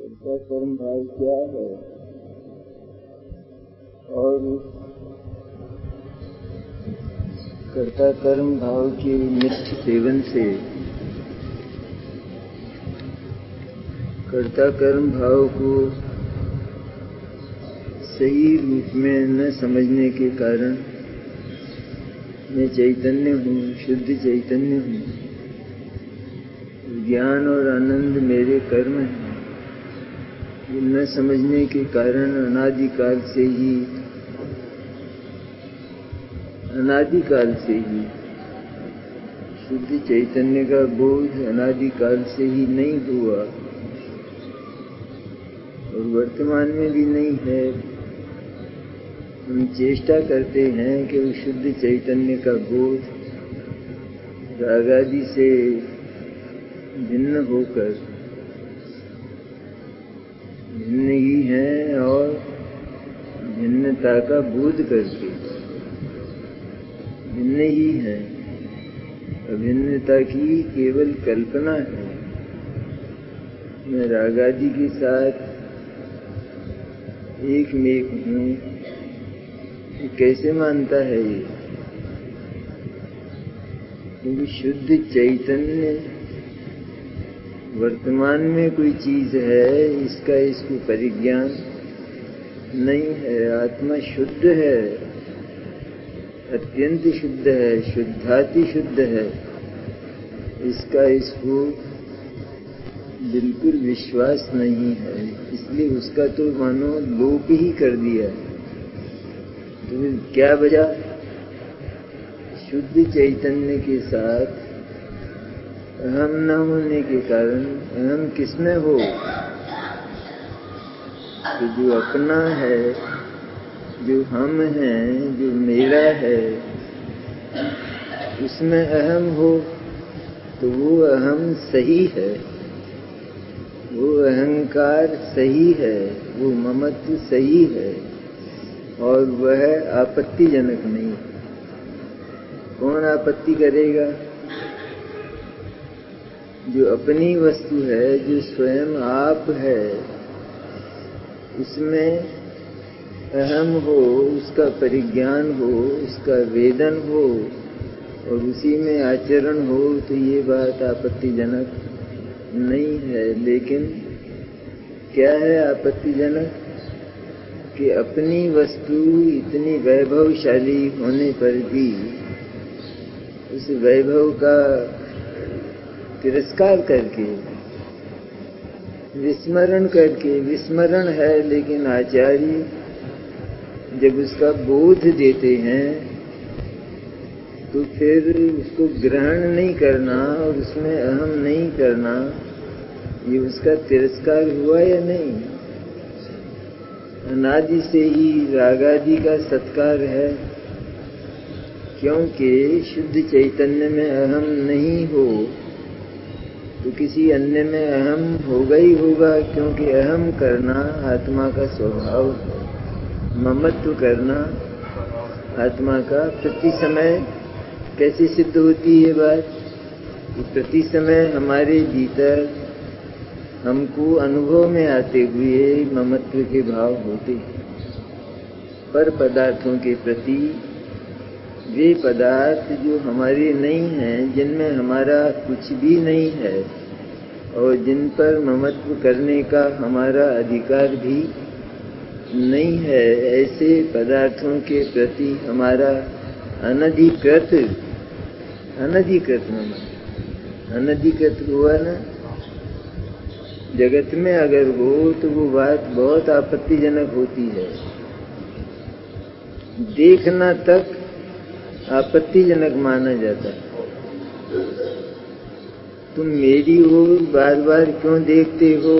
कर्ता कर्म भाव क्या है और कर्ता कर्म भाव के नित्य सेवन से कर्ता कर्म भाव को सही रूप में न समझने के कारण मैं चैतन्य हूँ, शुद्ध चैतन्य हूँ। ज्ञान और आनंद मेरे कर्म हैं। न समझने के कारण अनादिकाल से ही शुद्ध चैतन्य का बोध अनादिकाल से ही नहीं हुआ और वर्तमान में भी नहीं है। हम चेष्टा करते हैं कि उस शुद्ध चैतन्य का बोध राग आदि से भिन्न होकर भिन्न ही है और भिन्नता का बोध करके भिन्न ही है। अभिन्नता की केवल कल्पना है। मैं राग आदि के साथ एक में हूँ, कैसे मानता है ये? क्योंकि शुद्ध चैतन्य वर्तमान में कोई चीज है, इसको परिज्ञान नहीं है। आत्मा शुद्ध है, अत्यंत शुद्ध है, शुद्धाति शुद्ध है। इसको बिल्कुल विश्वास नहीं है, इसलिए उसका तो मानो लोप ही कर दिया। तो फिर क्या वजह? शुद्ध चैतन्य के साथ अहम न होने के कारण अहम किसमें हो? तो जो अपना है, जो हम हैं, जो मेरा है, उसमें अहम हो तो वो अहम सही है, वो अहंकार सही है, वो ममत्व सही है और वह आपत्तिजनक नहीं। कौन आपत्ति करेगा? जो अपनी वस्तु है, जो स्वयं आप है, उसमें अहम हो, उसका परिज्ञान हो, उसका वेदन हो और उसी में आचरण हो तो ये बात आपत्तिजनक नहीं है। लेकिन क्या है आपत्तिजनक? कि अपनी वस्तु इतनी वैभवशाली होने पर भी उस वैभव का तिरस्कार करके, विस्मरण करके, विस्मरण है लेकिन आचार्य जब उसका बोध देते हैं तो फिर उसको ग्रहण नहीं करना और उसमें अहम नहीं करना, ये उसका तिरस्कार हुआ या नहीं? अनादि से ही रागादि का सत्कार है, क्योंकि शुद्ध चैतन्य में अहम नहीं हो तो किसी अन्य में अहम होगा ही होगा, क्योंकि अहम करना आत्मा का स्वभाव है। ममत्व करना आत्मा का प्रति समय कैसे सिद्ध होती है बात? प्रति समय हमारे भीतर हमको अनुभव में आते हुए ममत्व के भाव होते हैं। पर पदार्थों के प्रति वे पदार्थ जो हमारे नहीं हैं, जिनमें हमारा कुछ भी नहीं है और जिन पर ममत्व करने का हमारा अधिकार भी नहीं है, ऐसे पदार्थों के प्रति हमारा अनधिकृत हुआ ना। जगत में अगर हो तो वो बात बहुत आपत्तिजनक होती है। देखना तक आपत्तिजनक माना जाता है। तुम मेरी हो, बार बार क्यों देखते हो?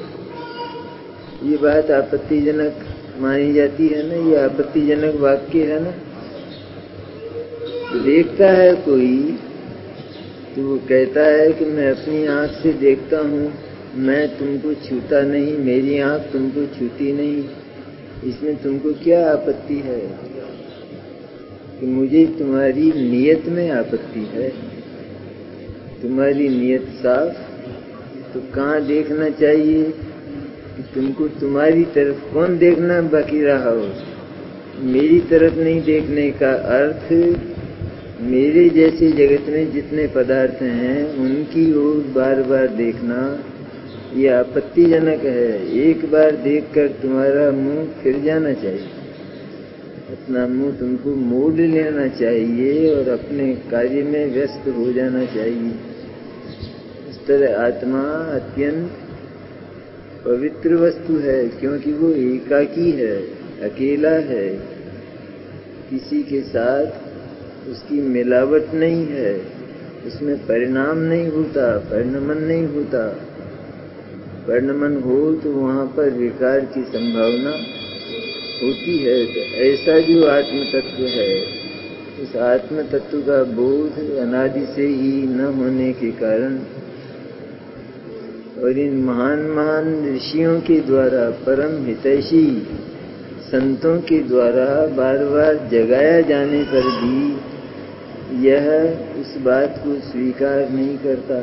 ये बात आपत्तिजनक मानी जाती है ना, ये आपत्तिजनक वाक्य है ना। देखता है कोई तो वो कहता है कि मैं अपनी आंख से देखता हूँ, मैं तुमको छूता नहीं, मेरी आंख तुमको छूती नहीं। इसमें तुमको क्या आपत्ति है? कि मुझे तुम्हारी नियत में आपत्ति है। तुम्हारी नियत साफ तो कहाँ देखना चाहिए? तुमको तुम्हारी तरफ कौन देखना बाकी रहा हो। मेरी तरफ नहीं देखने का अर्थ मेरे जैसे जगत में जितने पदार्थ हैं उनकी ओर बार बार देखना ये आपत्तिजनक है। एक बार देखकर तुम्हारा मुंह फिर जाना चाहिए, अपना मुंह तुमको मोड़ लेना चाहिए और अपने कार्य में व्यस्त हो जाना चाहिए। इस तरह आत्मा अत्यंत पवित्र वस्तु है, क्योंकि वो एकाकी है, अकेला है, किसी के साथ उसकी मिलावट नहीं है, उसमें परिणाम नहीं होता, परिणमन नहीं होता। परिणमन हो तो वहाँ पर विकार की संभावना होती है। तो ऐसा जो आत्म तत्व है, उस आत्म तत्व का बोध अनादि से ही न होने के कारण और इन महान महान ऋषियों के द्वारा, परम हितैषी संतों के द्वारा बार बार जगाया जाने पर भी यह उस बात को स्वीकार नहीं करता।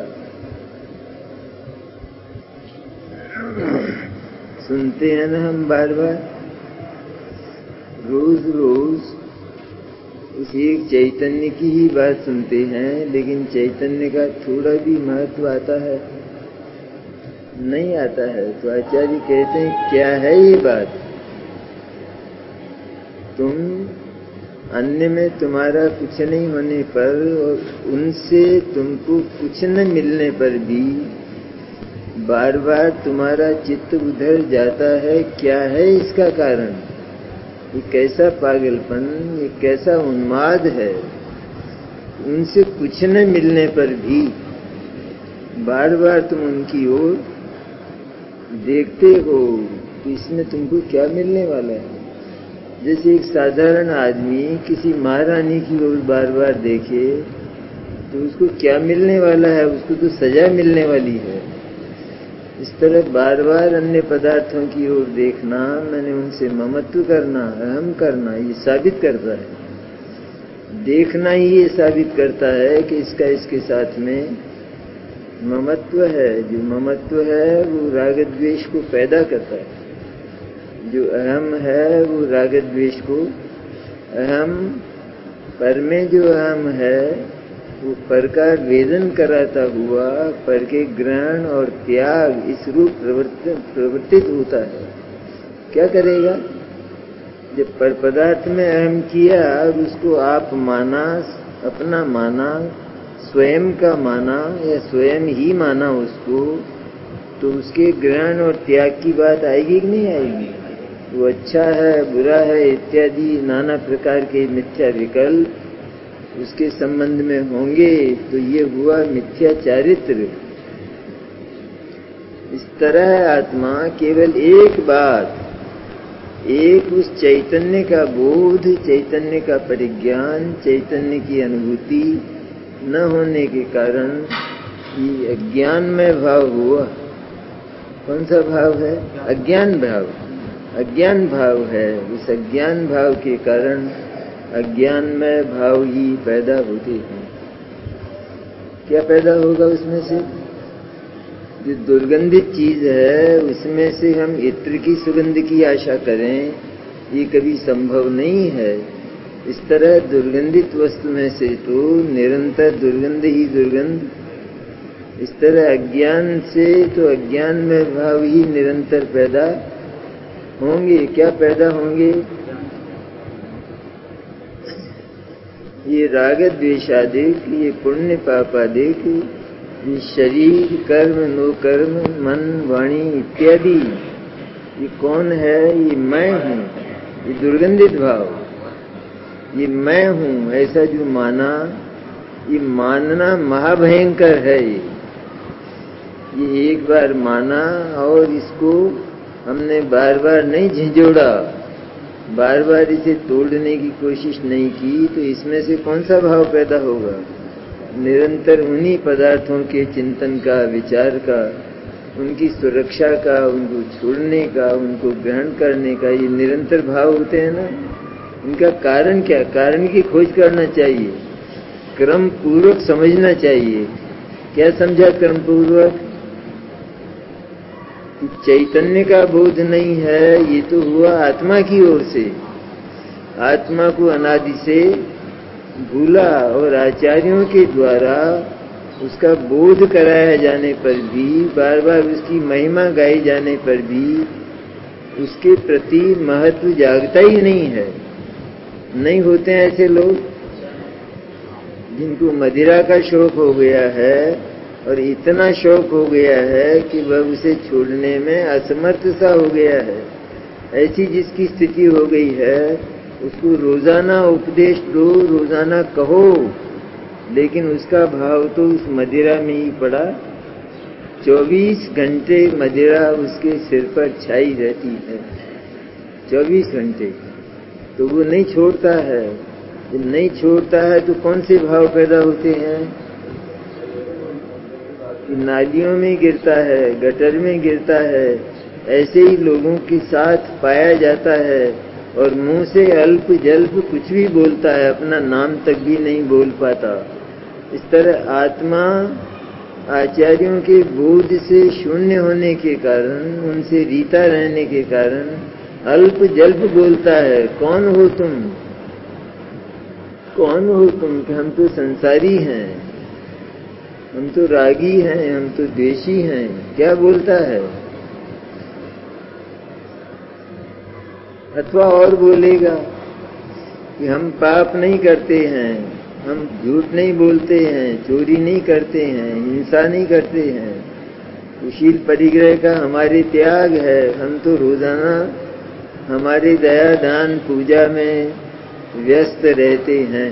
सुनते हैं ना हम बार बार, रोज रोज उस एक चैतन्य की ही बात सुनते हैं, लेकिन चैतन्य का थोड़ा भी महत्व आता है नहीं आता है। तो आचार्य कहते हैं क्या है ये बात, तुम अन्य में तुम्हारा कुछ नहीं होने पर और उनसे तुमको कुछ न मिलने पर भी बार बार तुम्हारा चित्त उधर जाता है। क्या है इसका कारण? ये कैसा पागलपन, ये कैसा उन्माद है। उनसे कुछ न मिलने पर भी बार बार तुम उनकी ओर देखते हो, तो इसमें तुमको क्या मिलने वाला है? जैसे एक साधारण आदमी किसी महारानी की ओर बार बार देखे तो उसको क्या मिलने वाला है? उसको तो सजा मिलने वाली है। इस तरह बार बार अन्य पदार्थों की ओर देखना, मैंने उनसे ममत्व करना, अहम करना, ये साबित करता है। देखना ही ये साबित करता है कि इसका इसके साथ में ममत्व है। जो ममत्व है वो राग द्वेष को पैदा करता है। जो अहम है वो राग द्वेष को, अहम पर में जो अहम है वो पर का वेदन कराता हुआ पर के ग्रहण और त्याग इस रूप प्रवर्तित होता है। क्या करेगा? जब पर पदार्थ में अहम किया और उसको आप माना, अपना माना, स्वयं का माना या स्वयं ही माना उसको, तो उसके ग्रहण और त्याग की बात आएगी कि नहीं आएगी? वो अच्छा है, बुरा है इत्यादि नाना प्रकार के मिथ्या विकल्प उसके संबंध में होंगे, तो ये हुआ मिथ्या चारित्र। इस तरह आत्मा केवल एक बात, एक उस चैतन्य का बोध, चैतन्य का परिज्ञान, चैतन्य की अनुभूति न होने के कारण ये अज्ञानमय भाव हुआ। कौन सा भाव है? अज्ञान भाव। अज्ञान भाव है। उस अज्ञान भाव के कारण अज्ञानमय भाव ही पैदा होते हैं। क्या पैदा होगा उसमें से? जो दुर्गंधित चीज है उसमें से हम इत्र की सुगंध की आशा करें, ये कभी संभव नहीं है। इस तरह दुर्गंधित वस्तु में से तो निरंतर दुर्गंध ही दुर्गंध। इस तरह अज्ञान से तो अज्ञान में भाव ही निरंतर पैदा होंगे। क्या पैदा होंगे? ये राग द्वेषादिक, ये पुण्य पापादिक, ये शरीर, कर्म, नो कर्म, मन, वाणी इत्यादि, ये कौन है? ये मैं हूँ। ये दुर्गंधित भाव, ये मैं हूँ ऐसा जो माना, ये मानना महाभयंकर है। ये एक बार माना और इसको हमने बार बार नहीं झिझोड़ा, बार बार इसे तोड़ने की कोशिश नहीं की, तो इसमें से कौन सा भाव पैदा होगा? निरंतर उन्हीं पदार्थों के चिंतन का, विचार का, उनकी सुरक्षा का, उनको छोड़ने का, उनको ग्रहण करने का, ये निरंतर भाव होते हैं ना। इनका कारण क्या? कारण की खोज करना चाहिए, क्रम पूर्वक समझना चाहिए। क्या समझा क्रम पूर्वक? कि चैतन्य का बोध नहीं है, ये तो हुआ आत्मा की ओर से। आत्मा को अनादि से भूला और आचार्यों के द्वारा उसका बोध कराया जाने पर भी, बार बार उसकी महिमा गाई जाने पर भी उसके प्रति महत्व जागता ही नहीं है। नहीं होते हैं ऐसे लोग जिनको मदिरा का शौक हो गया है, और इतना शौक हो गया है कि वह उसे छोड़ने में असमर्थ सा हो गया है। ऐसी जिसकी स्थिति हो गई है उसको रोजाना उपदेश दो, रोजाना कहो, लेकिन उसका भाव तो उस मदिरा में ही पड़ा। 24 घंटे मदिरा उसके सिर पर छाई रहती है, 24 घंटे, तो वो नहीं छोड़ता है। जब नहीं छोड़ता है तो कौन से भाव पैदा होते हैं कि नालियों में गिरता है, गटर में गिरता है। ऐसे ही लोगों के साथ पाया जाता है और मुंह से अल्प जल्प कुछ भी बोलता है, अपना नाम तक भी नहीं बोल पाता। इस तरह आत्मा आचार्यों के बोध से शून्य होने के कारण, उनसे रीता रहने के कारण अल्प जल्प बोलता है। कौन हो तुम, कौन हो तुम? कि हम तो संसारी हैं, हम तो रागी हैं, हम तो द्वेषी हैं। क्या बोलता है? अथवा और बोलेगा कि हम पाप नहीं करते हैं, हम झूठ नहीं बोलते हैं, चोरी नहीं करते हैं, हिंसा नहीं करते हैं, कुशील परिग्रह का हमारे त्याग है। हम तो रोजाना हमारे दया दान पूजा में व्यस्त रहते हैं।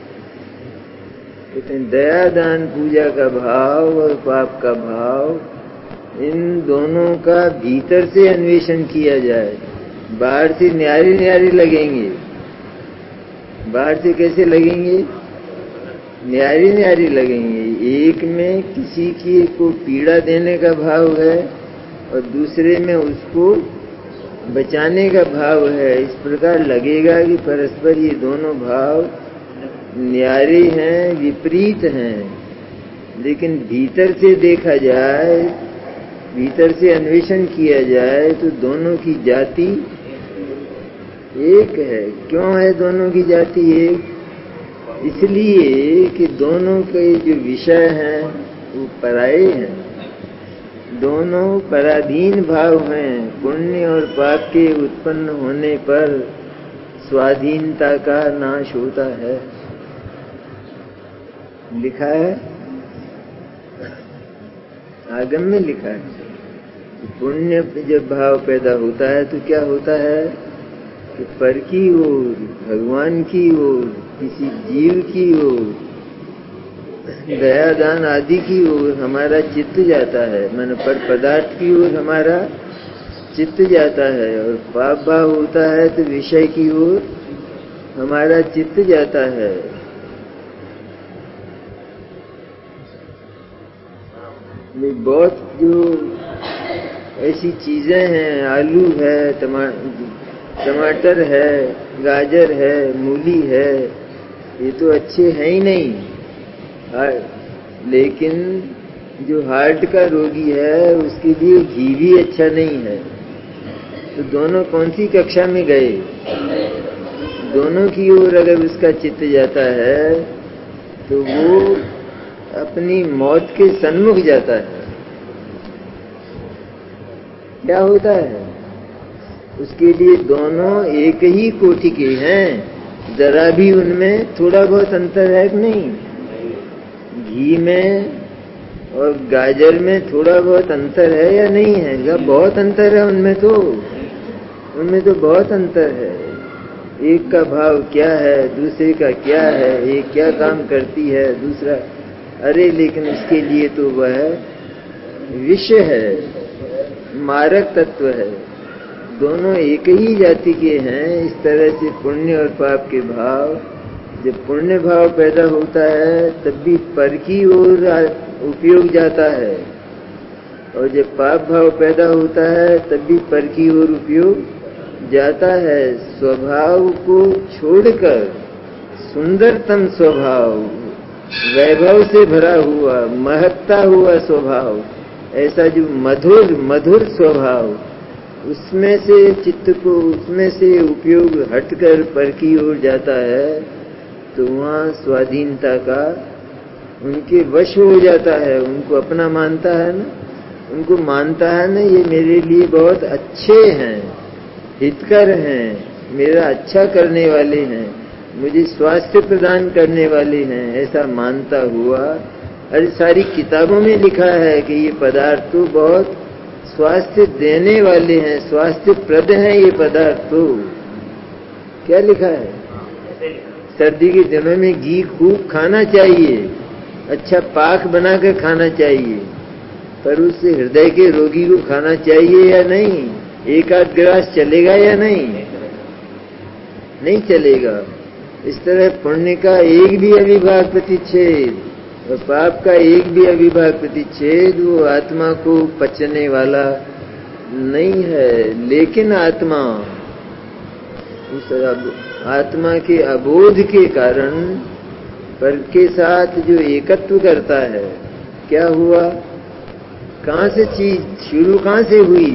लेकिन दया दान पूजा का भाव और पाप का भाव, इन दोनों का भीतर से अन्वेषण किया जाए। बाहर से न्यारे न्यारे लगेंगे, बाहर से कैसे लगेंगे? न्यारे न्यारे लगेंगे। एक में किसी की को पीड़ा देने का भाव है और दूसरे में उसको बचाने का भाव है। इस प्रकार लगेगा कि परस्पर ये दोनों भाव न्यारे हैं, विपरीत हैं। लेकिन भीतर से देखा जाए, भीतर से अन्वेषण किया जाए तो दोनों की जाति एक है। क्यों है दोनों की जाति एक? इसलिए कि दोनों के जो विषय हैं वो पराये हैं, दोनों पराधीन भाव हैं। पुण्य और पाप के उत्पन्न होने पर स्वाधीनता का नाश होता है। लिखा है, आगम में लिखा है। पुण्य जब भाव पैदा होता है तो क्या होता है कि पर की ओर, भगवान की ओर, किसी जीव की ओर, दया दान आदि की ओर हमारा चित्त जाता है। मन पर पदार्थ की ओर हमारा चित्त जाता है। और पाप भाव होता है तो विषय की ओर हमारा चित्त जाता है। बहुत जो ऐसी चीजें हैं, आलू है, टमाटर है, गाजर है, मूली है, ये तो अच्छे हैं ही नहीं। लेकिन जो हार्ट का रोगी है उसके लिए घी भी अच्छा नहीं है। तो दोनों कौन सी कक्षा में गए? दोनों की ओर अगर उसका चित्त जाता है तो वो अपनी मौत के सन्मुख जाता है। क्या होता है? उसके लिए दोनों एक ही कोटि के हैं। जरा भी उनमें थोड़ा बहुत अंतर है कि नहीं? घी में और गाजर में थोड़ा बहुत अंतर है या नहीं है? या बहुत अंतर है उनमें तो बहुत अंतर है। एक का भाव क्या है, दूसरे का क्या है, एक क्या काम करती है, दूसरा, अरे लेकिन उसके लिए तो वह विष है, मारक तत्व है। दोनों एक ही जाति के हैं। इस तरह से पुण्य और पाप के भाव, जब पुण्य भाव पैदा होता है तब भी पर की ओर उपयोग जाता है, और जब पाप भाव पैदा होता है तब भी पर की ओर उपयोग जाता है। स्वभाव को छोड़कर सुंदरतम स्वभाव, वैभव से भरा हुआ, महकता हुआ स्वभाव, ऐसा जो मधुर मधुर स्वभाव, उसमें से चित्त को, उसमें से उपयोग हटकर पर की ओर जाता है, तो वहाँ स्वाधीनता का उनके वश हो जाता है। उनको अपना मानता है ना, उनको मानता है ना, ये मेरे लिए बहुत अच्छे हैं, हितकर हैं, मेरा अच्छा करने वाले हैं, मुझे स्वास्थ्य प्रदान करने वाले हैं, ऐसा मानता हुआ। अरे सारी किताबों में लिखा है कि ये पदार्थ तो बहुत स्वास्थ्य देने वाले हैं, स्वास्थ्य प्रद हैं ये पदार्थ। तो क्या लिखा है? सर्दी के दिनों में घी खूब खाना चाहिए, अच्छा पाक बनाकर खाना चाहिए, पर उससे हृदय के रोगी को खाना चाहिए या नहीं? एक आध गिलास चलेगा या नहीं? नहीं चलेगा। इस तरह पुण्य का एक भी अविभाग प्रतिच्छेद और पाप का एक भी अविभाग प्रतिच्छेद वो आत्मा को पचने वाला नहीं है। लेकिन आत्मा उस आत्मा के अबोध के कारण पर के साथ जो एकत्व करता है, क्या हुआ? कहाँ से चीज शुरू कहाँ से हुई?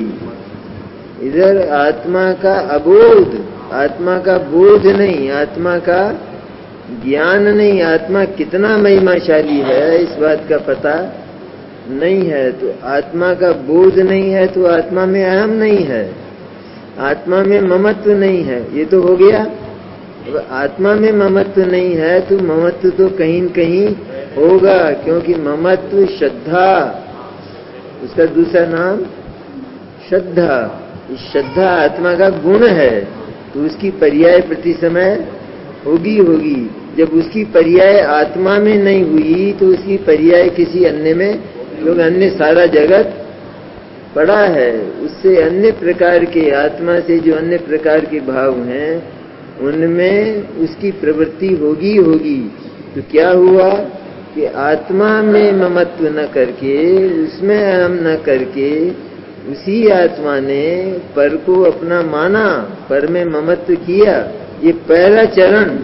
इधर आत्मा का अबोध, आत्मा का बोध नहीं, आत्मा का ज्ञान नहीं, आत्मा कितना महिमाशाली है इस बात का पता नहीं है। तो आत्मा का बोध नहीं है तो आत्मा में अहम नहीं है, आत्मा में ममत्व नहीं है। ये तो हो गया। आत्मा में ममत्व नहीं है तो ममत्व तो कहीं न कहीं होगा, क्योंकि ममत्व श्रद्धा, उसका दूसरा नाम श्रद्धा। श्रद्धा आत्मा का गुण है, तो उसकी पर्याय प्रति समय होगी। जब उसकी पर्याय आत्मा में नहीं हुई तो उसकी पर्याय किसी अन्य में, क्योंकि अन्य सारा जगत पड़ा है, उससे अन्य प्रकार के, आत्मा से जो अन्य प्रकार के भाव हैं उनमें उसकी प्रवृत्ति होगी। तो क्या हुआ कि आत्मा में ममत्व न करके, उसमें अहम न करके, उसी आत्मा ने पर को अपना माना, पर में ममत्व किया। ये पहला चरण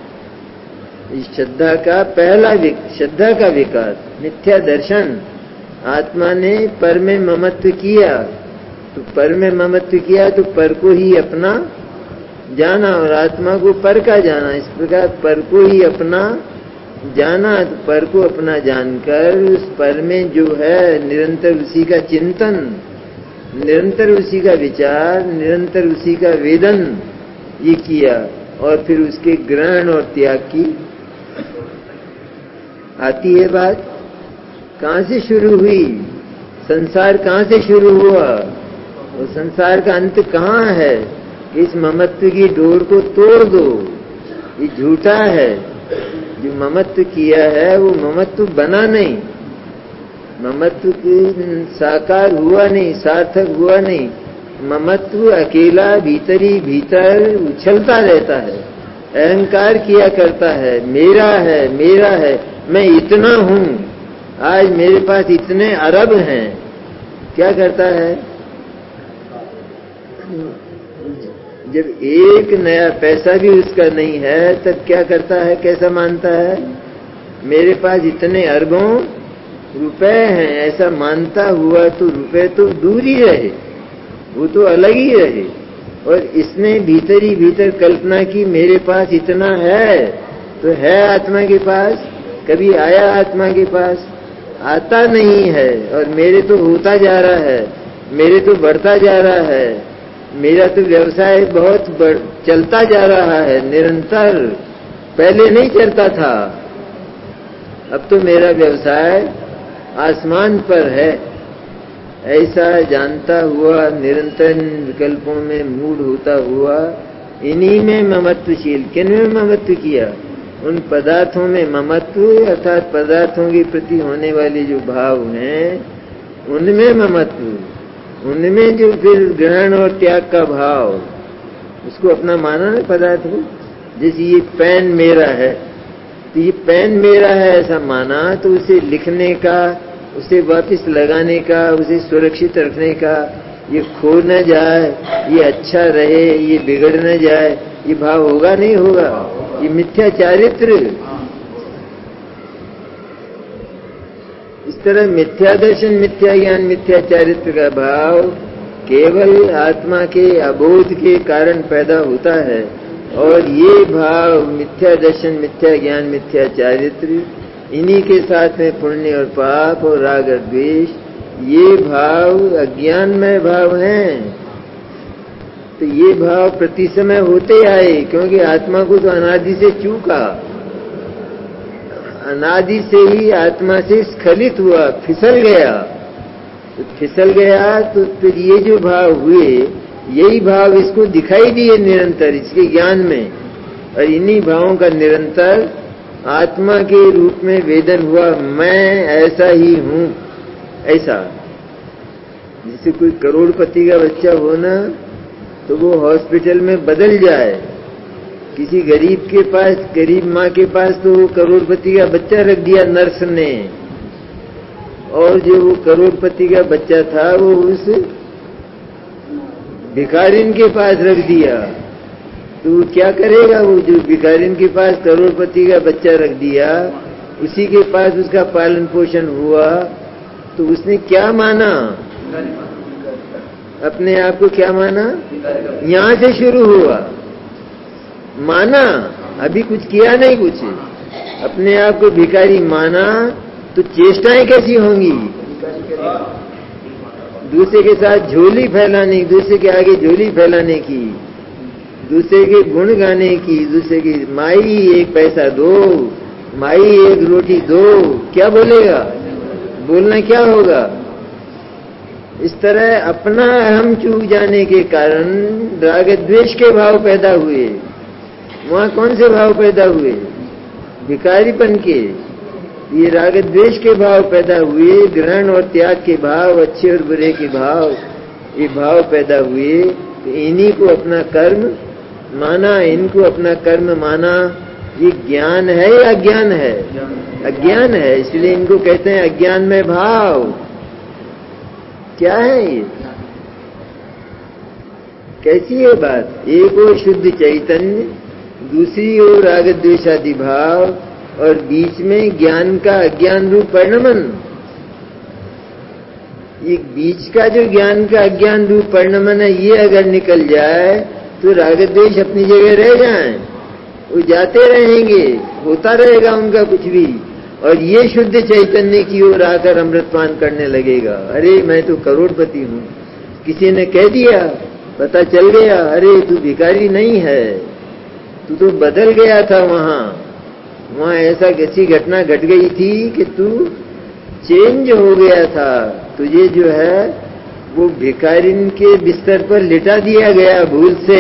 इस श्रद्धा का, पहला श्रद्धा का विकास, मिथ्या दर्शन। आत्मा ने पर में ममत्व किया, तो पर में ममत्व किया तो पर को ही अपना जाना और आत्मा को पर का जाना। इस प्रकार पर को ही अपना जाना, तो पर को अपना जानकर उस पर में जो है निरंतर उसी का चिंतन, निरंतर उसी का विचार, निरंतर उसी का वेदन ये किया। और फिर उसके ग्रहण और त्याग की आती है बात। कहाँ से शुरू हुई? संसार कहाँ से शुरू हुआ और संसार का अंत कहाँ है? इस ममत्व की डोर को तोड़ दो, ये झूठा है। जो ममत्व किया है वो ममत्व बना नहीं, ममत्व साकार हुआ नहीं, सार्थक हुआ नहीं। ममत्व अकेला भीतर ही भीतर उछलता रहता है, अहंकार किया करता है, मेरा है, मैं इतना हूँ, आज मेरे पास इतने अरब हैं। क्या करता है? जब एक नया पैसा भी उसका नहीं है तब क्या करता है? कैसा मानता है? मेरे पास इतने अरबों रुपए हैं, ऐसा मानता हुआ तो रुपए तो दूर ही रहे, वो तो अलग ही रहे। और इसने भीतर ही भीतर कल्पना की मेरे पास इतना है, तो है आत्मा के पास? कभी आया आत्मा के पास? आता नहीं है। और मेरे तो होता जा रहा है, मेरे तो बढ़ता जा रहा है, मेरा तो व्यवसाय बहुत चलता जा रहा है निरंतर, पहले नहीं चलता था, अब तो मेरा व्यवसाय आसमान पर है। ऐसा जानता हुआ निरंतर विकल्पों में मूढ़ होता हुआ इन्हीं में ममत्वशील, किन में ममत्व किया? उन पदार्थों में ममत्व, अर्थात पदार्थों के प्रति होने वाले जो भाव हैं उनमें ममत्व, उनमें जो फिर ग्रहण और त्याग का भाव, उसको अपना माना ना पदार्थ को। जैसे ये पेन मेरा है, तो ये पेन मेरा है ऐसा माना, तो उसे लिखने का, उसे वापस लगाने का, उसे सुरक्षित रखने का, ये खो न जाए, ये अच्छा रहे, ये बिगड़ न जाए, ये भाव होगा नहीं होगा? ये मिथ्या चारित्र। इस तरह मिथ्या दर्शन, मिथ्या ज्ञान, मिथ्या चारित्र का भाव केवल आत्मा के अबोध के कारण पैदा होता है, और ये भाव मिथ्या दर्शन, मिथ्या ज्ञान, मिथ्या चारित्र, इन्हीं के साथ में पुण्य और पाप और राग और द्वेष, ये भाव अज्ञानमय भाव हैं। तो ये भाव प्रति समय होते आए, क्योंकि आत्मा को तो अनादि से चूका, अनादि से ही आत्मा से स्खलित हुआ, फिसल गया। तो फिसल गया तो फिर ये जो भाव हुए, यही भाव इसको दिखाई दिए निरंतर इसके ज्ञान में, और इन्हीं भावों का निरंतर आत्मा के रूप में वेदन हुआ, मैं ऐसा ही हूं। ऐसा जैसे कोई करोड़पति का बच्चा हो ना, तो वो हॉस्पिटल में बदल जाए, किसी गरीब के पास, गरीब माँ के पास तो वो करोड़पति का बच्चा रख दिया नर्स ने, और जो वो करोड़पति का बच्चा था वो उस भिखारिन के पास रख दिया। तो वो क्या करेगा? वो जो भिखारिन के पास करोड़पति का बच्चा रख दिया, उसी के पास उसका पालन पोषण हुआ, तो उसने क्या माना? अपने आप को क्या माना? यहां से शुरू हुआ, माना, अभी कुछ किया नहीं, कुछ अपने आप को भिखारी माना, तो चेष्टाएं कैसी होंगी? दूसरे के साथ झोली फैलाने, दूसरे के आगे झोली फैलाने की, दूसरे के गुण गाने की, दूसरे की माई एक पैसा दो, माई एक रोटी दो, क्या बोलेगा? बोलना क्या होगा? इस तरह अपना अहम चूक जाने के कारण राग द्वेष के भाव पैदा हुए। वहां कौन से भाव पैदा हुए? भिखारीपन के। ये राग द्वेष के भाव पैदा हुए, ग्रहण और त्याग के भाव, अच्छे और बुरे के भाव, ये भाव पैदा हुए। तो इन्हीं को अपना कर्म माना, इनको अपना कर्म माना। ये ज्ञान है या अज्ञान है? अज्ञान है, इसलिए इनको कहते हैं अज्ञान में भाव। क्या है ये? कैसी है बात? एक ओर शुद्ध चैतन्य, दूसरी ओर राग द्वेषादि भाव, और बीच में ज्ञान का अज्ञान रूप परिणमन। ये बीच का जो ज्ञान का अज्ञान रूप परिणमन है, ये अगर निकल जाए तो राग द्वेष अपनी जगह रह जाए, वो जाते रहेंगे, होता रहेगा उनका कुछ भी, और ये शुद्ध चैतन्य की ओर आकर अमृतपान करने लगेगा। अरे मैं तो करोड़पति हूं, किसी ने कह दिया, पता चल गया, अरे तू भिखारी नहीं है, तू तो बदल गया था। वहां ऐसा ऐसी घटना घट गई थी कि तू चेंज हो गया था, तुझे जो है वो भिखारिन के बिस्तर पर लिटा दिया गया भूल से।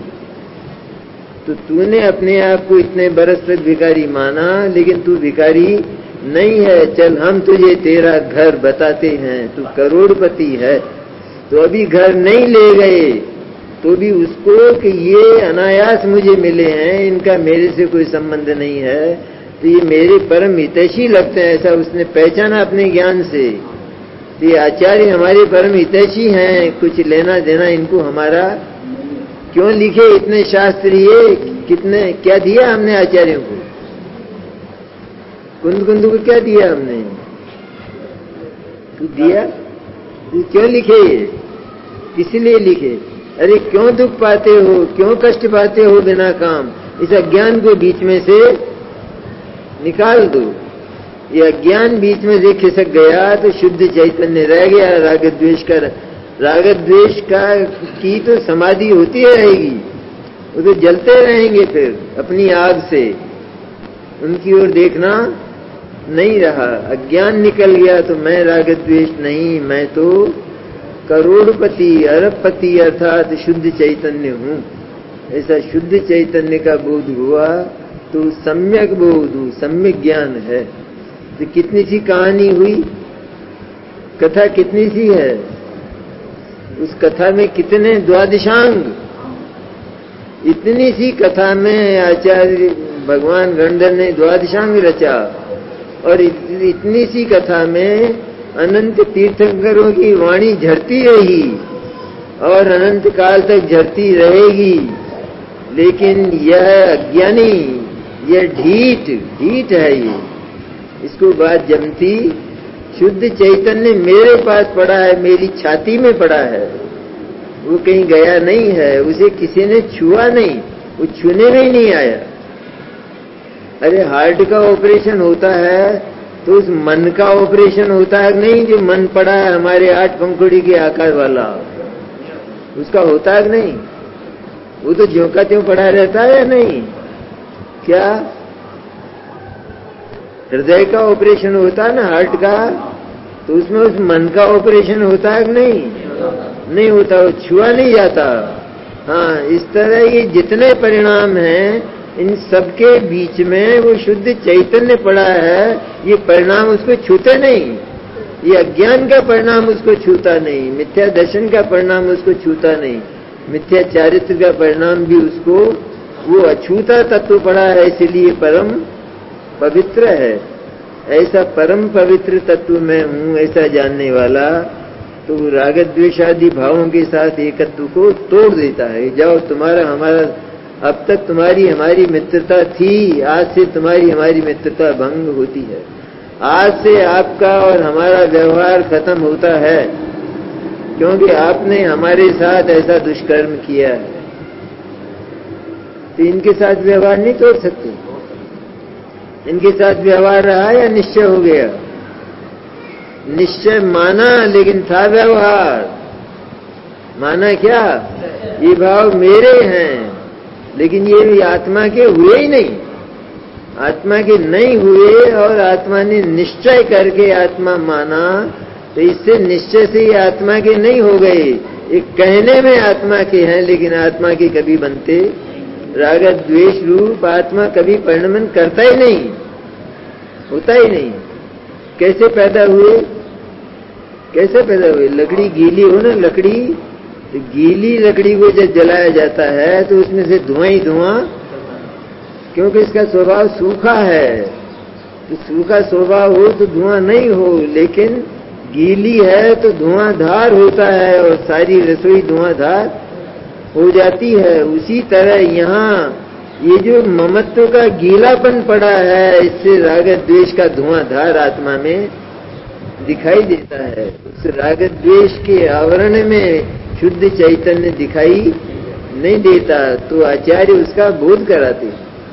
तो तूने अपने आप को इतने बरस तक भिखारी माना, लेकिन तू भिखारी नहीं है। चल हम तुझे तेरा घर बताते हैं, तू करोड़पति है। तो अभी घर नहीं ले गए तो भी उसको कि ये अनायास मुझे मिले हैं, इनका मेरे से कोई संबंध नहीं है, तो ये मेरे परम हितैषी लगते हैं, ऐसा उसने पहचाना अपने ज्ञान से। तो ये आचार्य हमारे परम हितैषी हैं, कुछ लेना देना इनको हमारा। क्यों लिखे इतने शास्त्र, ये कितने क्या दिया हमने आचार्यों को? कुंद को क्या दिया हमने? तू दिया? तू क्यों लिखे ये? किस लिए लिखे? अरे क्यों दुख पाते हो, क्यों कष्ट पाते हो बिना काम? इस अज्ञान को बीच में से निकाल दो। ये अज्ञान बीच में से खिसक गया तो शुद्ध चैतन्य रह गया। राग द्वेष का की तो समाधि होती रहेगी, वो तो जलते रहेंगे फिर अपनी आग से, उनकी ओर देखना नहीं रहा। अज्ञान निकल गया तो मैं राग द्वेष नहीं, मैं तो करोड़पति अरबपति अर्थात शुद्ध चैतन्य हूं। ऐसा शुद्ध चैतन्य का बोध हुआ तो सम्यक बोध, सम्यक ज्ञान है। तो कितनी सी कहानी हुई, कथा कितनी सी है, उस कथा में कितने द्वादशांग, इतनी सी कथा में आचार्य भगवान गणधर ने द्वादशांग रचा, और इतनी सी कथा में अनंत तीर्थंकरों की वाणी झरती रही और अनंत काल तक झरती रहेगी। लेकिन यह अज्ञानी, यह ढीठ है, ये इसको बात जमती शुद्ध चैतन्य मेरे पास पड़ा है, मेरी छाती में पड़ा है, वो कहीं गया नहीं है, उसे किसी ने छुआ नहीं, वो छूने में ही नहीं आया। अरे हार्ट का ऑपरेशन होता है तो उस मन का ऑपरेशन होता है नहीं, जो मन पड़ा है हमारे 8 पंखुड़ी के आकार वाला, उसका होता है नहीं? वो तो ज्यों का त्यों पड़ा रहता है या नहीं? क्या हृदय का ऑपरेशन होता है ना, हार्ट का, तो उसमें उस मन का ऑपरेशन होता है कि नहीं? नहीं होता, वो छुआ नहीं जाता। हाँ, इस तरह ये जितने परिणाम हैं, इन सबके बीच में वो शुद्ध चैतन्य पड़ा है, ये परिणाम उसको छूते नहीं, ये अज्ञान का परिणाम उसको छूता नहीं, मिथ्या दर्शन का परिणाम उसको छूता नहीं, मिथ्या चारित्र का परिणाम भी उसको, वो अछूता तत्व पड़ा है, इसलिए परम पवित्र है। ऐसा परम पवित्र तत्व मैं हूँ, ऐसा जानने वाला तो राग द्वेष आदि भावों के साथ एकत्व को तोड़ देता है। जाओ, तुम्हारा हमारा, अब तक तुम्हारी हमारी मित्रता थी, आज से तुम्हारी हमारी मित्रता भंग होती है, आज से आपका और हमारा व्यवहार खत्म होता है, क्योंकि आपने हमारे साथ ऐसा दुष्कर्म किया है। तो इनके साथ व्यवहार नहीं तोड़ सकते। इनके साथ व्यवहार रहा या निश्चय हो गया? निश्चय माना, लेकिन था व्यवहार। माना क्या? ये भाव मेरे हैं, लेकिन ये भी आत्मा के हुए ही नहीं, आत्मा के नहीं हुए, और आत्मा ने निश्चय करके आत्मा माना, तो इससे निश्चय से ये आत्मा के नहीं हो गए, एक कहने में आत्मा के हैं, लेकिन आत्मा के कभी बनते। राग द्वेष रूप आत्मा कभी परिणमन करता ही नहीं, होता ही नहीं। कैसे पैदा हुए? कैसे पैदा हुए? लकड़ी गीली हो ना, लकड़ी, तो गीली लकड़ी को जब जलाया जाता है तो उसमें से धुआं ही धुआं, क्योंकि इसका स्वभाव सूखा है, तो सूखा स्वभाव हो तो धुआं नहीं हो, लेकिन गीली है तो धुआंधार होता है, और सारी रसोई धुआंधार हो जाती है। उसी तरह यहाँ ये जो ममत्व का गीलापन पड़ा है, इससे राग द्वेष का धुआंधार आत्मा में दिखाई देता है। उस राग द्वेष के आवरण में शुद्ध चैतन्य दिखाई नहीं देता, तो आचार्य उसका बोध कराते।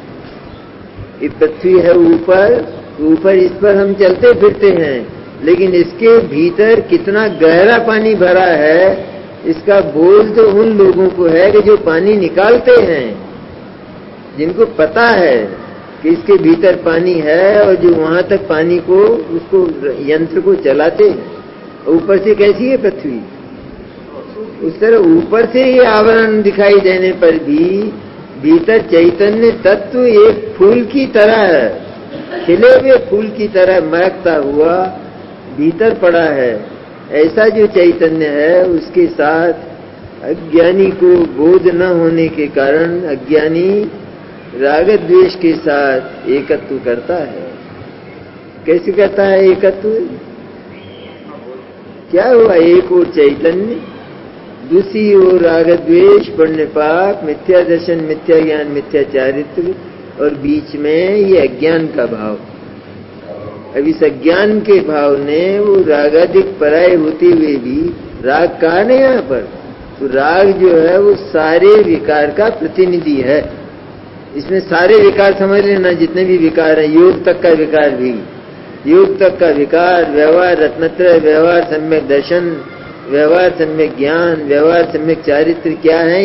ये पृथ्वी है ऊपर, ऊपर इस पर हम चलते फिरते हैं, लेकिन इसके भीतर कितना गहरा पानी भरा है, इसका बोध तो उन लोगों को है कि जो पानी निकालते हैं, जिनको पता है कि इसके भीतर पानी है, और जो वहां तक पानी को, उसको यंत्र को चलाते हैं। ऊपर से कैसी है पृथ्वी? उस तरह ऊपर से ये आवरण दिखाई देने पर भी भीतर चैतन्य तत्व एक फूल की तरह है, खिले हुए फूल की तरह महकता हुआ भीतर पड़ा है। ऐसा जो चैतन्य है, उसके साथ अज्ञानी को बोध न होने के कारण अज्ञानी राग द्वेष के साथ एकत्व करता है। कैसे करता है एकत्व? क्या हुआ? एक ओर चैतन्य, दूसरी ओर राग द्वेष, पुण्य पाप, मिथ्या दर्शन, मिथ्या ज्ञान, मिथ्या चारित्र, और बीच में ये अज्ञान का भाव। अब इस अज्ञान के भाव ने वो रागाधिक पराय होते हुए भी, राग कहा नहीं यहाँ पर, तो राग जो है वो सारे विकार का प्रतिनिधि है। इसमें सारे विकार समझ लेना, जितने भी विकार हैं, योग तक का विकार भी, योग तक का विकार, व्यवहार रत्नत्रय, व्यवहार सम्यक दर्शन, व्यवहार सम्यक ज्ञान, व्यवहार सम्यक चारित्र, क्या है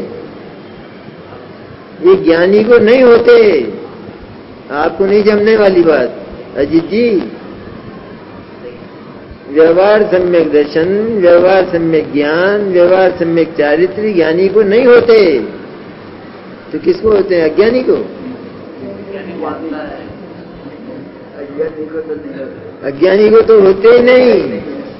ये ज्ञानी को नहीं होते। आपको नहीं जमने वाली बात अजीत जी। व्यवहार सम्यक दर्शन, व्यवहार सम्यक ज्ञान, व्यवहार सम्यक चारित्र ज्ञानी को नहीं होते, तो किसको होते हैं? अज्ञानी को। अज्ञानी को तो होते ही नहीं,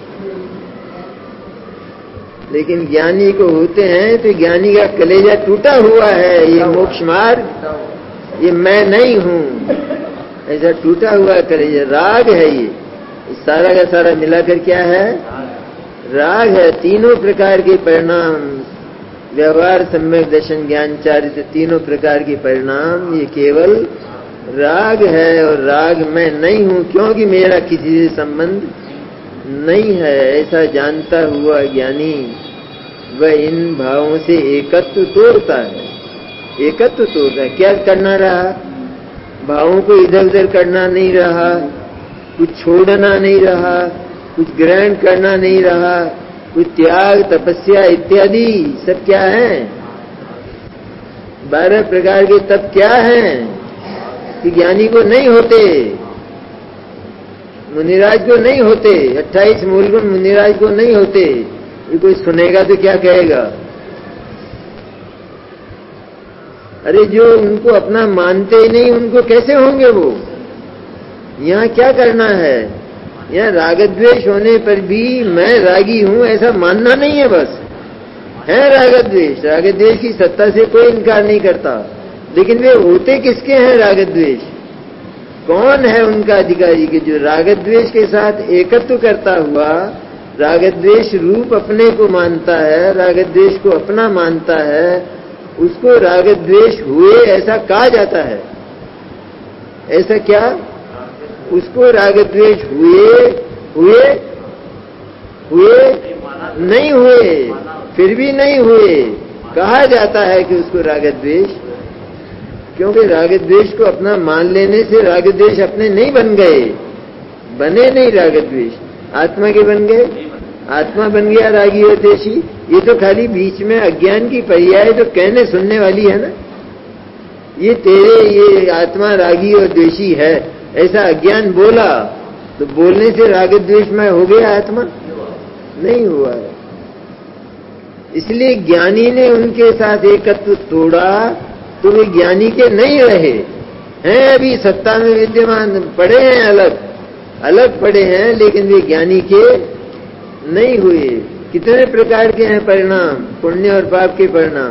लेकिन ज्ञानी को होते हैं। तो ज्ञानी का कलेजा टूटा हुआ है, ये मोक्ष मार्ग, ये मैं नहीं हूं, ऐसा टूटा हुआ कलेजा। राग है ये सारा का सारा मिलाकर क्या है? राग है। तीनों प्रकार के परिणाम, व्यवहार सम्यक दर्शन ज्ञान चारित्र, तीनों प्रकार के परिणाम ये केवल राग है। और राग मैं नहीं हूं, क्योंकि मेरा किसी से संबंध नहीं है ऐसा जानता हुआ ज्ञानी वह इन भावों से एकत्व तोड़ता है। एकत्व तोड़ता है। क्या करना रहा? भावों को इधर उधर करना नहीं रहा, कुछ छोड़ना नहीं रहा, कुछ ग्रहण करना नहीं रहा, कुछ त्याग तपस्या इत्यादि सब क्या है? 12 प्रकार के तप क्या हैं कि ज्ञानी को नहीं होते, मुनिराज को नहीं होते। 28 मूल गुण मुनिराज को नहीं होते। ये कोई सुनेगा तो क्या कहेगा? अरे जो उनको अपना मानते ही नहीं उनको कैसे होंगे वो? यहाँ क्या करना है? यहाँ राग द्वेष होने पर भी मैं रागी हूं ऐसा मानना नहीं है। बस है राग द्वेष, राग द्वेष की सत्ता से कोई इनकार नहीं करता, लेकिन वे होते किसके हैं राग द्वेष? कौन है उनका अधिकारी कि जो राग द्वेष के साथ एकत्व करता हुआ राग द्वेष रूप अपने को मानता है, राग द्वेष को अपना मानता है, उसको राग द्वेष हुए ऐसा कहा जाता है। ऐसा क्या? उसको राग द्वेष हुए नहीं हुए, फिर भी नहीं हुए कहा जाता है कि उसको राग द्वेष, क्योंकि राग द्वेष को अपना मान लेने से राग द्वेष अपने नहीं बन गए, बने नहीं राग द्वेष, आत्मा के बन गए। आत्मा बन गया रागी और द्वेषी। ये तो खाली बीच में अज्ञान की पर्याय तो कहने सुनने वाली है ना। ये तेरे ये आत्मा रागी और द्वेषी है ऐसा अज्ञान बोला तो बोलने से राग द्वेष में हो गया आत्मा? नहीं हुआ है। इसलिए ज्ञानी ने उनके साथ एकत्व तोड़ा तो वे ज्ञानी के नहीं रहे हैं। अभी सत्ता में विद्यमान पड़े हैं, अलग अलग पड़े हैं, लेकिन वे ज्ञानी के नहीं हुए। कितने प्रकार के हैं परिणाम? पुण्य और पाप के परिणाम।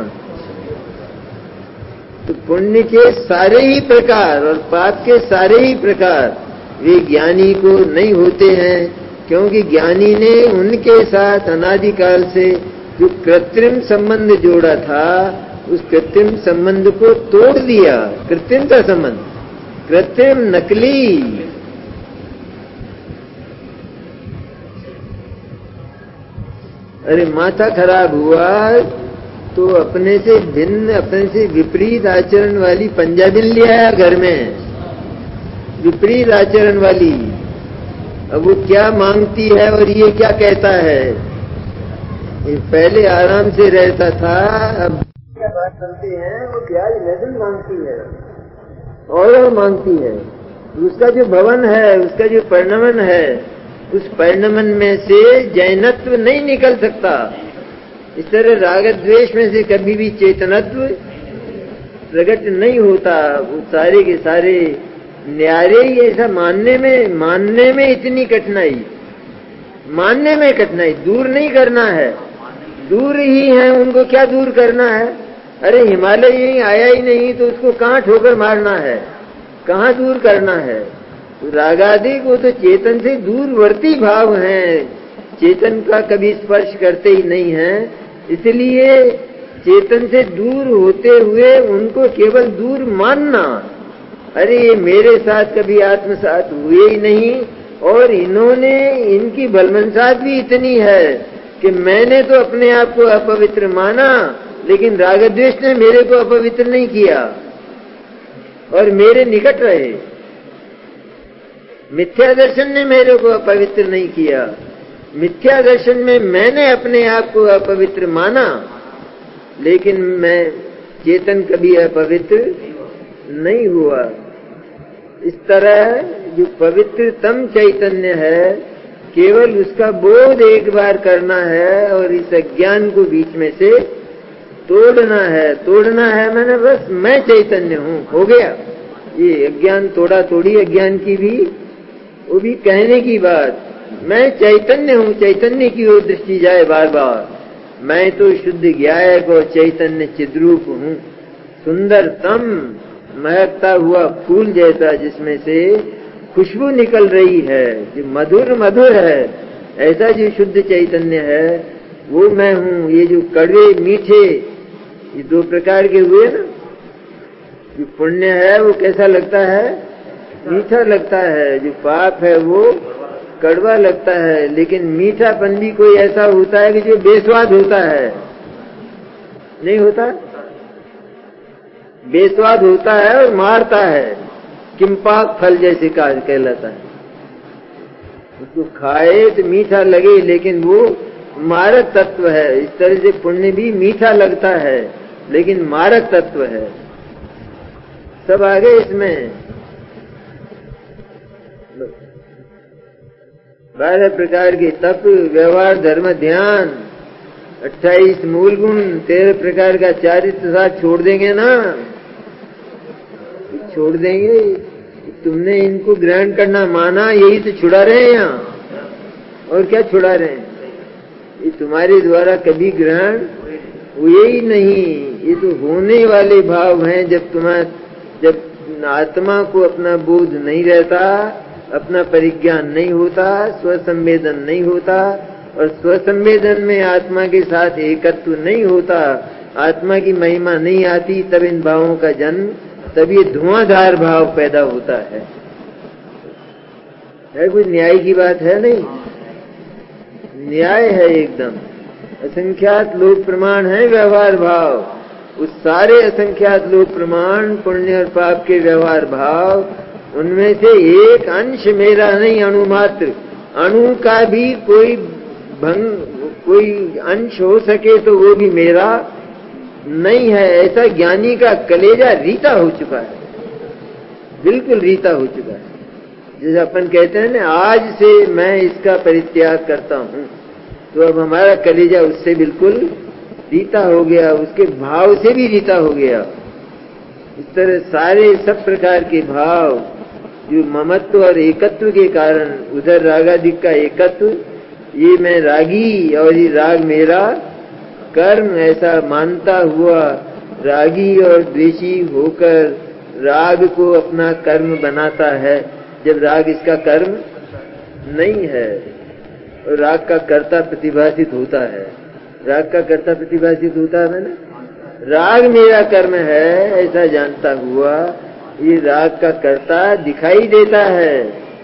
तो पुण्य के सारे ही प्रकार और पाप के सारे ही प्रकार वे ज्ञानी को नहीं होते हैं, क्योंकि ज्ञानी ने उनके साथ अनादिकाल से जो कृत्रिम संबंध जोड़ा था उस कृत्रिम संबंध को तोड़ दिया। कृत्रिम का संबंध, कृत्रिम नकली। अरे माथा खराब हुआ तो अपने से भिन्न, अपने से विपरीत आचरण वाली पंजाबिन ले आया घर में, विपरीत आचरण वाली। अब वो क्या मांगती है और ये क्या कहता है? ये पहले आराम से रहता था, अब क्या बात सुनते हैं वो प्याज लहसुन मांगती है और मांगती है। उसका जो भवन है, उसका जो परिणमन है, उस परिणमन में से जैनत्व नहीं निकल सकता। इस तरह राग द्वेष में से कभी भी चेतनत्व प्रकट नहीं होता। वो सारे के सारे न्यारे ही ऐसा मानने में इतनी कठिनाई, मानने में कठिनाई। दूर नहीं करना है, दूर ही है, उनको क्या दूर करना है? अरे हिमालय यही आया ही नहीं तो उसको कहाँ ठोकर मारना है, कहाँ दूर करना है? तो रागादि को तो चेतन से दूरवर्ती भाव हैं, चेतन का कभी स्पर्श करते ही नहीं है। इसलिए चेतन से दूर होते हुए उनको केवल दूर मानना। अरे ये मेरे साथ कभी आत्मसात हुए ही नहीं, और इन्होंने, इनकी बलमनसात भी इतनी है कि मैंने तो अपने आप को अपवित्र माना, लेकिन राग द्वेष ने मेरे को अपवित्र नहीं किया और मेरे निकट रहे। मिथ्या दर्शन ने मेरे को अपवित्र नहीं किया, मिथ्या दर्शन में मैंने अपने आप को अपवित्र माना, लेकिन मैं चेतन कभी अपवित्र नहीं हुआ। इस तरह जो पवित्रतम चैतन्य है, केवल उसका बोध एक बार करना है और इस अज्ञान को बीच में से तोड़ना है। तोड़ना है मैंने बस मैं चैतन्य हूँ, हो गया। ये अज्ञान तोड़ा तोड़ी अज्ञान की भी, वो भी कहने की बात। मैं चैतन्य हूँ, चैतन्य की ओर दृष्टि जाए बार बार। मैं तो शुद्ध ज्ञायक और चैतन्य चिद्रूप हूँ, सुंदरतम महकता हुआ फूल जैसा, जिसमें से खुशबू निकल रही है, जो मधुर मधुर है, ऐसा जो शुद्ध चैतन्य है वो मैं हूँ। ये जो कड़वे मीठे ये दो प्रकार के हुए ना, जो पुण्य है वो कैसा लगता है? मीठा लगता है। जो पाप है वो कड़वा लगता है, लेकिन मीठापन भी कोई ऐसा होता है कि जो बेस्वाद होता है, नहीं होता? बेस्वाद होता है और मारता है, किम्पाक फल जैसे कहलाता है। उसको खाए तो मीठा लगे, लेकिन वो मारक तत्व है। इस तरह से पुण्य भी मीठा लगता है, लेकिन मारक तत्व है। सब आगे इसमें 12 प्रकार के तप, व्यवहार, धर्म, ध्यान, 28 मूल गुण, 13 प्रकार का चारित्र साथ छोड़ देंगे ना, छोड़ देंगे। तुमने इनको ग्रहण करना माना, यही तो छुड़ा रहे हैं यहाँ, और क्या छुड़ा रहे हैं? ये तुम्हारे द्वारा कभी ग्रहण हुए ही नहीं। ये तो होने वाले भाव हैं। जब आत्मा को अपना बोध नहीं रहता, अपना परिज्ञान नहीं होता, स्वसंवेदन नहीं होता, और स्वसंवेदन में आत्मा के साथ एकत्व नहीं होता, आत्मा की महिमा नहीं आती, तब इन भावों का जन्म, तब ये धुआंधार भाव पैदा होता है। कोई न्याय की बात है? नहीं, न्याय है एकदम। असंख्यात लोक प्रमाण है व्यवहार भाव। उस सारे असंख्यात लोक प्रमाण, पुण्य और पाप के व्यवहार भाव, उनमें से एक अंश मेरा नहीं, अणु मात्र, अणु का भी कोई अंश हो सके तो वो भी मेरा नहीं है। ऐसा ज्ञानी का कलेजा रीता हो चुका है, बिल्कुल रीता हो चुका है। जैसे अपन कहते हैं ना, आज से मैं इसका परित्याग करता हूँ, तो अब हमारा कलेजा उससे बिल्कुल रीता हो गया, उसके भाव से भी रीता हो गया। इस तरह सारे सब प्रकार के भाव जो ममत्व और एकत्व के कारण, उधर रागादिक का एकत्व, ये मैं रागी और ये राग मेरा कर्म, ऐसा मानता हुआ रागी और द्वेषी होकर राग को अपना कर्म बनाता है, जब राग इसका कर्म नहीं है। और राग का कर्ता प्रतिभाषित होता है, राग का कर्ता प्रतिभाषित होता है ना, राग मेरा कर्म है ऐसा जानता हुआ ये राग का कर्ता दिखाई देता है।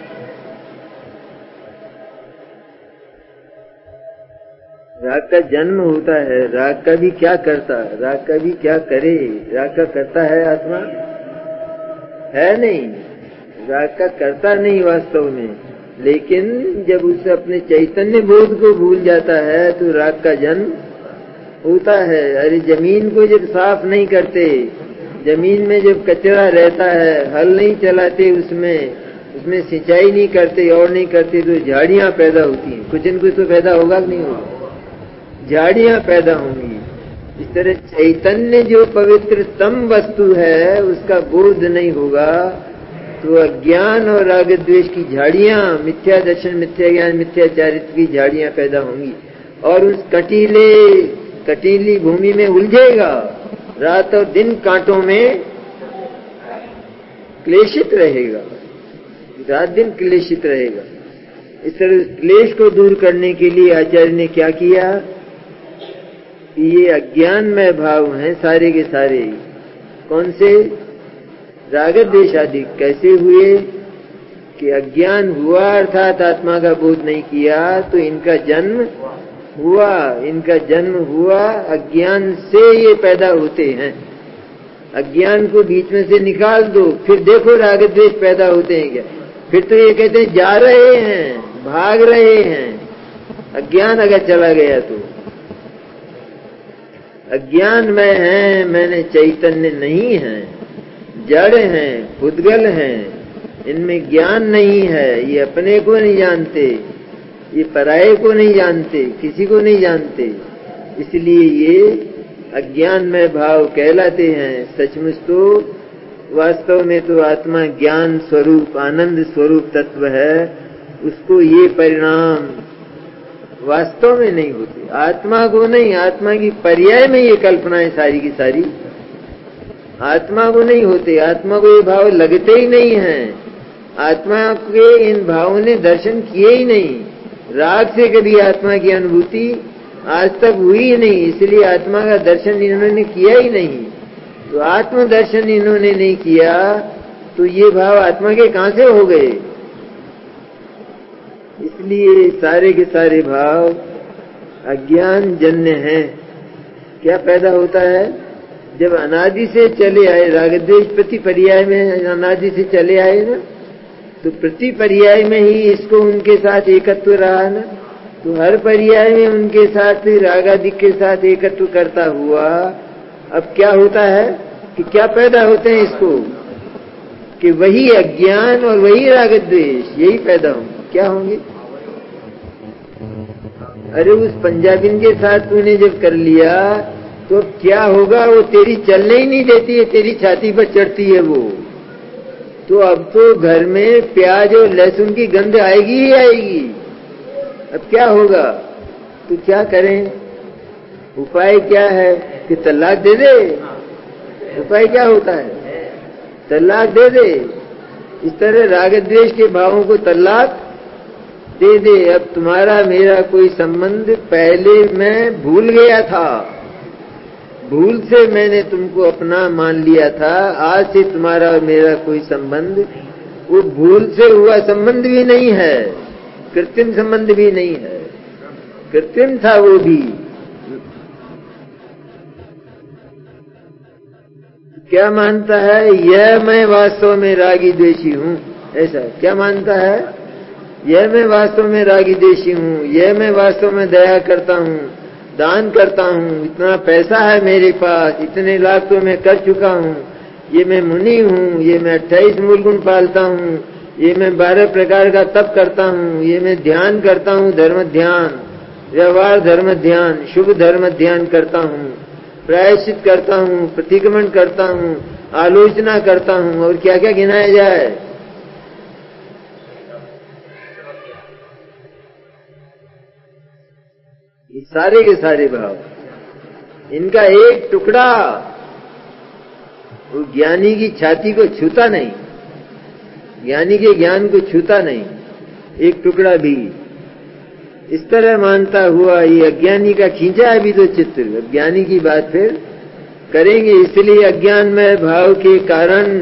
राग का जन्म होता है, राग का भी क्या करता, राग का भी क्या करे, राग का करता है आत्मा है नहीं, राग का करता नहीं वास्तव में। लेकिन जब उसे अपने चैतन्य बोध को भूल जाता है तो राग का जन्म होता है। अरे जमीन को जब साफ नहीं करते, जमीन में जब कचरा रहता है, हल नहीं चलाते, उसमें सिंचाई नहीं करते और नहीं करते, तो झाड़ियां पैदा होती हैं। कुछ न कुछ तो पैदा होगा कि नहीं होगा, झाड़ियां पैदा होंगी। इस तरह चैतन्य जो पवित्रतम वस्तु है उसका बोध नहीं होगा तो अज्ञान और राग द्वेष की झाड़ियां, मिथ्या दर्शन, मिथ्या ज्ञान, मिथ्या चारित्र की झाड़ियां पैदा होंगी और उस कटीली भूमि में उलझेगा, रात और दिन कांटों में क्लेशित रहेगा, रात दिन क्लेशित रहेगा। इस तरह क्लेश को दूर करने के लिए आचार्य ने क्या किया, ये अज्ञानमय भाव हैं सारे के सारे। कौन से? राग द्वेष आदि। कैसे हुए कि अज्ञान हुआ, अर्थात आत्मा का बोध नहीं किया, तो इनका जन्म हुआ, अज्ञान से ये पैदा होते हैं। अज्ञान को बीच में से निकाल दो, फिर देखो राग द्वेष पैदा होते हैं क्या। फिर तो ये कहते हैं जा रहे हैं, भाग रहे हैं। अज्ञान अगर चला गया तो अज्ञान में है, मैंने चैतन्य नहीं है, जड़ हैं, पुद्गल हैं, इनमें ज्ञान नहीं है, ये अपने को नहीं जानते, ये पराये को नहीं जानते, किसी को नहीं जानते, इसलिए ये अज्ञान में भाव कहलाते हैं। सचमुच तो वास्तव में तो आत्मा ज्ञान स्वरूप, आनंद स्वरूप तत्व है, उसको ये परिणाम वास्तव में नहीं होते। आत्मा को नहीं, आत्मा की पर्याय में ये कल्पनाएं सारी की सारी आत्मा को नहीं होते। आत्मा को ये भाव लगते ही नहीं हैं, आत्मा के इन भावों ने दर्शन किए ही नहीं। राग से कभी आत्मा की अनुभूति आज तक हुई ही नहीं, इसलिए आत्मा का दर्शन इन्होंने किया ही नहीं। तो आत्म दर्शन इन्होंने नहीं किया तो ये भाव आत्मा के कहां से हो गए? इसलिए सारे के सारे भाव अज्ञान जन्य हैं। क्या पैदा होता है? जब अनादि से चले आए, राग द्वेष प्रति पर्याय में अनादि से चले आए ना, तो प्रति पर्याय में ही इसको उनके साथ एकत्व रहा ना, तो हर पर्याय में उनके साथ रागादि के साथ एकत्व करता हुआ अब क्या होता है कि क्या पैदा होते हैं इसको, कि वही अज्ञान और वही राग द्वेष यही पैदा होंगे। क्या होंगे? अरे उस पंजाबिन के साथ तूने जब कर लिया तो क्या होगा? वो तेरी चलने ही नहीं देती है, तेरी छाती पर चढ़ती है वो। तो अब तो घर में प्याज और लहसुन की गंध आएगी ही आएगी। अब क्या होगा? तो क्या करें? उपाय क्या है कि तलाक दे दे। उपाय क्या होता है? तलाक दे दे। इस तरह राग द्वेष के भावों को तलाक दे दे। अब तुम्हारा मेरा कोई संबंध पहले मैं भूल गया था, भूल से मैंने तुमको अपना मान लिया था। आज से तुम्हारा और मेरा कोई संबंध वो भूल से हुआ संबंध भी नहीं है, कृत्रिम संबंध भी नहीं है। कृत्रिम था वो भी। क्या मानता है? यह मैं वास्तव में रागी द्वेषी हूँ। ऐसा क्या मानता है? यह मैं वास्तव में रागी द्वेषी हूँ, यह मैं वास्तव में दया करता हूँ, दान करता हूँ, इतना पैसा है मेरे पास, इतने लाख तो मैं कर चुका हूँ, ये मैं मुनि हूँ, ये मैं 28 मूल गुण पालता हूँ, ये मैं 12 प्रकार का तप करता हूँ, ये मैं ध्यान करता हूँ, धर्म ध्यान, व्यवहार धर्म ध्यान, शुभ धर्म ध्यान करता हूँ, प्रायश्चित करता हूँ, प्रतिक्रमण करता हूँ, आलोचना करता हूँ, और क्या क्या गिनाया जाए। ये सारे के सारे भाव, इनका एक टुकड़ा वो ज्ञानी की छाती को छूता नहीं, ज्ञानी के ज्ञान को छूता नहीं, एक टुकड़ा भी। इस तरह मानता हुआ ये अज्ञानी का खींचा है भी तो चित्र। अब ज्ञानी की बात फिर करेंगे। इसलिए अज्ञान में भाव के कारण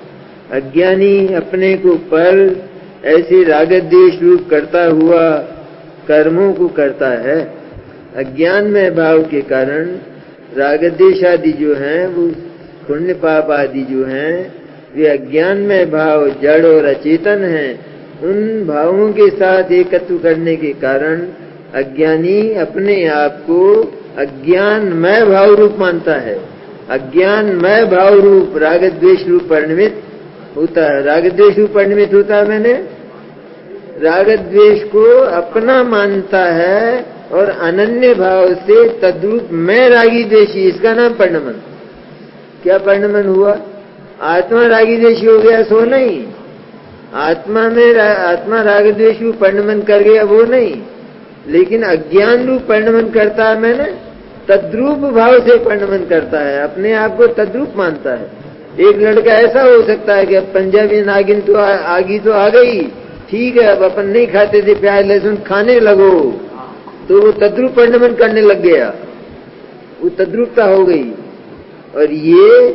अज्ञानी अपने को पर ऐसे राग द्वेष रूप करता हुआ कर्मों को करता है। अज्ञान में भाव के कारण राग द्वेष आदि जो हैं, वो पुण्य पाप आदि जो हैं, वे अज्ञान में भाव जड़ और अचेतन हैं। उन भावों के साथ एकत्व करने के कारण अज्ञानी अपने आप को अज्ञानमय भाव रूप मानता है। अज्ञानमय भाव रूप राग द्वेष रूप परिणमित होता है। राग द्वेष रूप परिणमित होता है, मैंने राग द्वेष को अपना मानता है और अनन्य भाव से तद्रूप मैं रागी द्वेषी, इसका नाम परिणमन। क्या परिणमन हुआ? आत्मा रागी द्वेषी हो गया सो नहीं, आत्मा में आत्मा राग द्वेष रूप परिणमन कर गया वो नहीं, लेकिन अज्ञान रूप परिणमन करता है। मैंने तद्रूप भाव से परिणमन करता है, अपने आप को तद्रूप मानता है। एक लड़का ऐसा हो सकता है कि अब पंजाबी नागिन तो आगी तो आ गई, ठीक है, अब अपन नहीं खाते थे प्याज लहसुन, खाने लगो, तो वो तद्रूप परिणमन करने लग गया, वो तद्रूपता हो गई। और ये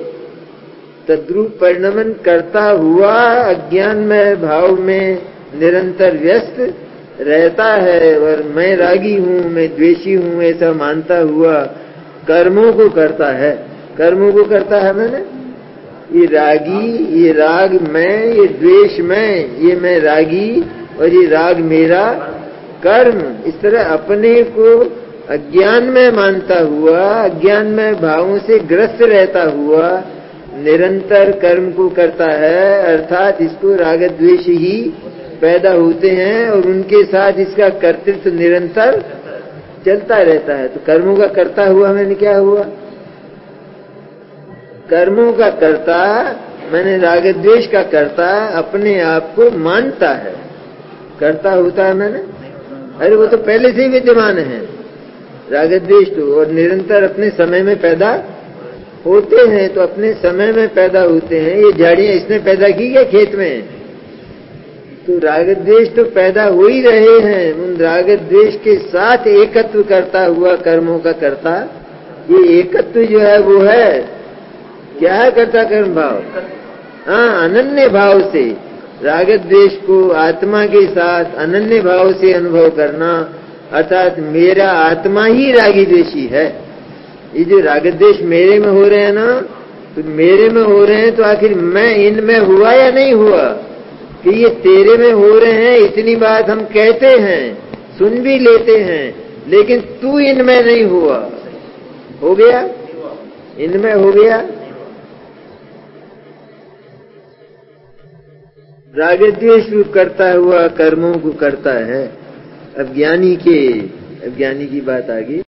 तद्रूप परिणमन करता हुआ अज्ञान में भाव में निरंतर व्यस्त रहता है और मैं रागी हूँ, मैं द्वेषी हूँ, ऐसा मानता हुआ कर्मों को करता है। कर्मों को करता है मैंने, ये रागी, ये राग मैं, ये द्वेष मैं, ये मैं रागी और ये राग मेरा कर्म। इस तरह अपने को अज्ञान में मानता हुआ, अज्ञान में भावों से ग्रस्त रहता हुआ निरंतर कर्म को करता है। अर्थात इसको राग द्वेष ही पैदा होते हैं और उनके साथ इसका कर्तृत्व निरंतर चलता रहता है। तो कर्मों का कर्ता हुआ मैंने क्या हुआ? कर्मों का कर्ता मैंने राग द्वेष का कर्ता अपने आप को मानता है, कर्ता होता है मैंने। अरे वो तो पहले से ही विद्यमान है राग द्वेष तो, और निरंतर अपने समय में पैदा होते हैं। तो अपने समय में पैदा होते हैं। ये झाड़ियां इसने पैदा की क्या खेत में? तो राग द्वेष तो पैदा हो ही रहे हैं। उन राग द्वेष के साथ एकत्व करता हुआ कर्मों का कर्ता, ये एकत्व जो है वो है क्या है? कर्ता कर्म भाव। हाँ, अनन्य भाव से राग द्वेष को आत्मा के साथ अनन्य भाव से अनुभव करना, अर्थात मेरा आत्मा ही रागी द्वेषी है। ये जो राग द्वेष मेरे में हो रहे हैं ना, तो मेरे में हो रहे हैं तो आखिर मैं इनमें हुआ या नहीं हुआ? कि ये तेरे में हो रहे हैं इतनी बात हम कहते हैं, सुन भी लेते हैं, लेकिन तू इनमें नहीं हुआ। हो गया? इनमें हो गया? राग द्वेष करता हुआ कर्मों को करता है। अब ज्ञानी की बात आ गई।